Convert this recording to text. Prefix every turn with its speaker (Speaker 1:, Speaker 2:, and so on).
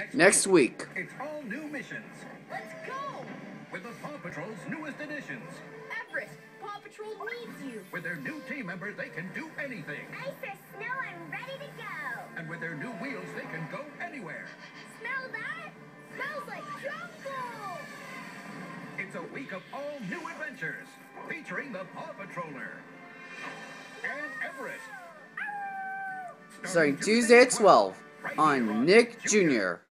Speaker 1: Next week.
Speaker 2: It's all new missions.
Speaker 3: Let's go!
Speaker 2: With the Paw Patrol's newest additions.
Speaker 3: Everest, Paw Patrol needs you.
Speaker 2: With their new team members, they can do anything.
Speaker 4: Ice or snow, I'm ready to go.
Speaker 2: And with their new wheels, they can go anywhere.
Speaker 4: Smell that?
Speaker 3: Smells like jungle!
Speaker 2: It's a week of all new adventures, featuring the Paw Patroller and Everest.
Speaker 1: Starting Tuesday at 12 on Nick Jr.